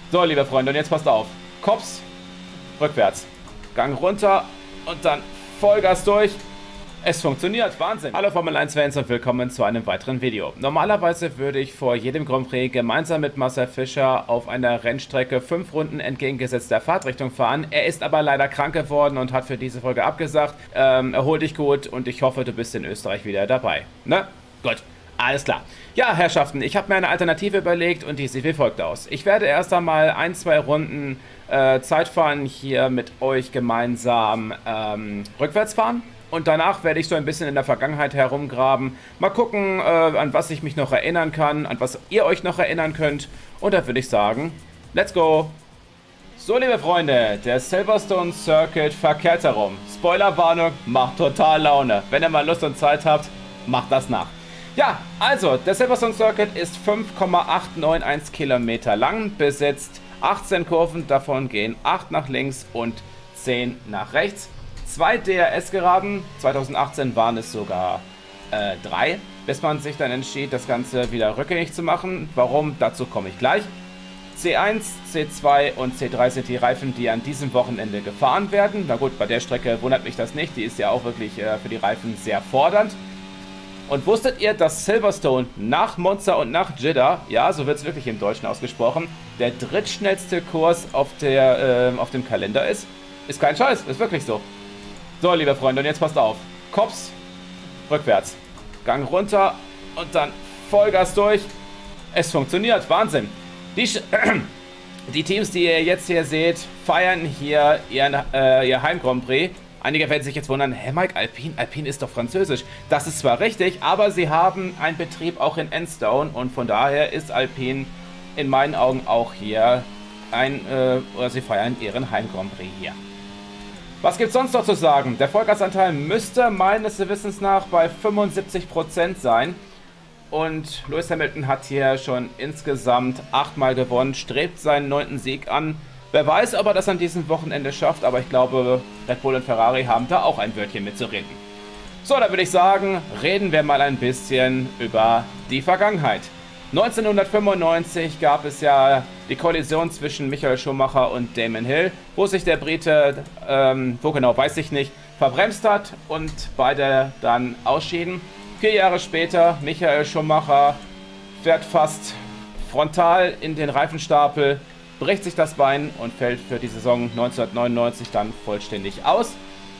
So, liebe Freunde, und jetzt passt auf. Kops, rückwärts. Gang runter und dann Vollgas durch. Es funktioniert, Wahnsinn. Hallo Formel 1 Fans und willkommen zu einem weiteren Video. Normalerweise würde ich vor jedem Grand Prix gemeinsam mit Marcel Fischer auf einer Rennstrecke 5 Runden entgegengesetzter Fahrtrichtung fahren. Er ist aber leider krank geworden und hat für diese Folge abgesagt. Erhol dich gut und ich hoffe, du bist in Österreich wieder dabei. Ne? Gut. Alles klar. Ja, Herrschaften, ich habe mir eine Alternative überlegt und die sieht wie folgt aus. Ich werde erst einmal 1-2 Runden Zeit fahren, hier mit euch gemeinsam rückwärts fahren. Und danach werde ich so ein bisschen in der Vergangenheit herumgraben. Mal gucken, an was ich mich noch erinnern kann, an was ihr euch noch erinnern könnt. Und da würde ich sagen, let's go! So, liebe Freunde, der Silverstone Circuit verkehrt herum. Spoilerwarnung, macht total Laune. Wenn ihr mal Lust und Zeit habt, macht das nach. Ja, also, der Silverstone Circuit ist 5,891 Kilometer lang, besitzt 18 Kurven, davon gehen 8 nach links und 10 nach rechts. 2 DRS-Geraden, 2018 waren es sogar 3, bis man sich dann entschied, das Ganze wieder rückgängig zu machen. Warum? Dazu komme ich gleich. C1, C2 und C3 sind die Reifen, die an diesem Wochenende gefahren werden. Na gut, bei der Strecke wundert mich das nicht, die ist ja auch wirklich für die Reifen sehr fordernd. Und wusstet ihr, dass Silverstone nach Monza und nach Jeddah, ja, so wird es wirklich im Deutschen ausgesprochen, der drittschnellste Kurs auf dem Kalender ist? Ist kein Scheiß, ist wirklich so. So, liebe Freunde, und jetzt passt auf. Kops, rückwärts. Gang runter und dann Vollgas durch. Es funktioniert, Wahnsinn. Die Teams, die ihr jetzt hier seht, feiern hier ihr Heim-Grand Prix. Einige werden sich jetzt wundern, hä Mike, Alpine ist doch französisch. Das ist zwar richtig, aber sie haben einen Betrieb auch in Enstone und von daher ist Alpine in meinen Augen auch hier oder sie feiern ihren Heim-Grand Prix hier. Was gibt's sonst noch zu sagen? Der Vollgasanteil müsste meines Wissens nach bei 75% sein. Und Lewis Hamilton hat hier schon insgesamt 8-mal gewonnen, strebt seinen 9. Sieg an. Wer weiß, ob er das an diesem Wochenende schafft, aber ich glaube, Red Bull und Ferrari haben da auch ein Wörtchen mitzureden. So, da würde ich sagen, reden wir mal ein bisschen über die Vergangenheit. 1995 gab es ja die Kollision zwischen Michael Schumacher und Damon Hill, wo sich der Brite, wo genau weiß ich nicht, verbremst hat und beide dann ausschieden. 4 Jahre später, Michael Schumacher fährt fast frontal in den Reifenstapel, bricht sich das Bein und fällt für die Saison 1999 dann vollständig aus.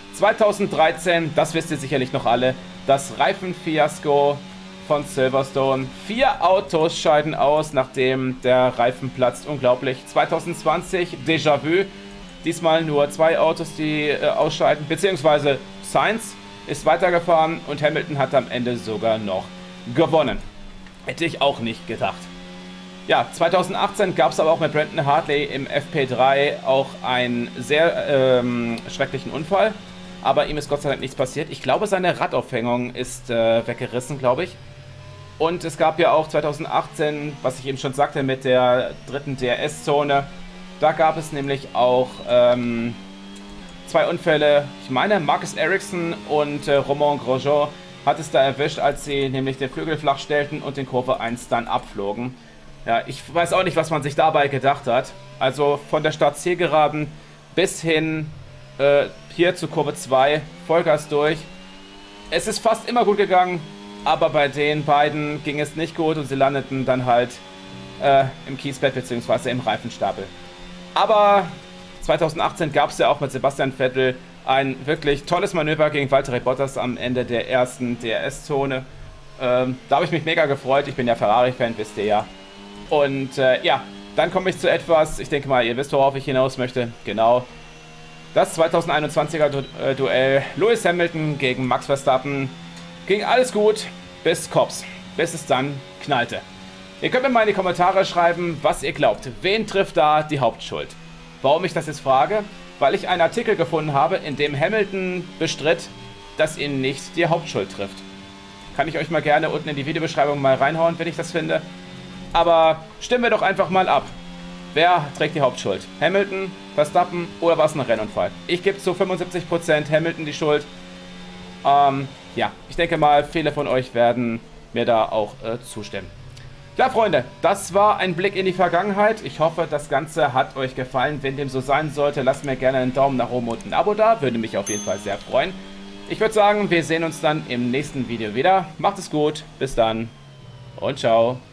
2013, das wisst ihr sicherlich noch alle, das Reifenfiasko von Silverstone. 4 Autos scheiden aus, nachdem der Reifen platzt. Unglaublich. 2020, Déjà-vu. Diesmal nur 2 Autos, die ausscheiden, beziehungsweise Sainz ist weitergefahren und Hamilton hat am Ende sogar noch gewonnen. Hätte ich auch nicht gedacht. Ja, 2018 gab es aber auch mit Brandon Hartley im FP3 auch einen sehr schrecklichen Unfall. Aber ihm ist Gott sei Dank nichts passiert. Ich glaube, seine Radaufhängung ist weggerissen, glaube ich. Und es gab ja auch 2018, was ich eben schon sagte, mit der dritten DRS-Zone. Da gab es nämlich auch 2 Unfälle. Ich meine, Marcus Ericsson und Romain Grosjean hat es da erwischt, als sie nämlich den Flügel flach stellten und den Kurve 1 dann abflogen. Ja, ich weiß auch nicht, was man sich dabei gedacht hat. Also von der Start-Zielgeraden bis hin hier zu Kurve 2, Vollgas durch. Es ist fast immer gut gegangen, aber bei den beiden ging es nicht gut und sie landeten dann halt im Kiesbett bzw. im Reifenstapel. Aber 2018 gab es ja auch mit Sebastian Vettel ein wirklich tolles Manöver gegen Valtteri Bottas am Ende der ersten DRS-Zone. Da habe ich mich mega gefreut. Ich bin ja Ferrari-Fan, wisst ihr ja. Und ja, dann komme ich zu etwas, ich denke mal, ihr wisst, worauf ich hinaus möchte. Genau. Das 2021er Duell Lewis Hamilton gegen Max Verstappen. Ging alles gut, bis Kops. Bis es dann knallte. Ihr könnt mir mal in die Kommentare schreiben, was ihr glaubt. Wen trifft da die Hauptschuld? Warum ich das jetzt frage? Weil ich einen Artikel gefunden habe, in dem Hamilton bestritt, dass ihn nicht die Hauptschuld trifft. Kann ich euch mal gerne unten in die Videobeschreibung mal reinhauen, wenn ich das finde. Aber stimmen wir doch einfach mal ab. Wer trägt die Hauptschuld? Hamilton, Verstappen oder war es ein Rennunfall? Ich gebe zu 75% Hamilton die Schuld. Ja, ich denke mal, viele von euch werden mir da auch zustimmen. Ja, Freunde, das war ein Blick in die Vergangenheit. Ich hoffe, das Ganze hat euch gefallen. Wenn dem so sein sollte, lasst mir gerne einen Daumen nach oben und ein Abo da. Würde mich auf jeden Fall sehr freuen. Ich würde sagen, wir sehen uns dann im nächsten Video wieder. Macht es gut, bis dann und ciao.